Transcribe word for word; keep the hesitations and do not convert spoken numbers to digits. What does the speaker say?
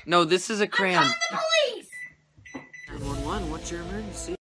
No, this is a crayon. I'm calling the police! nine one one, what's your emergency?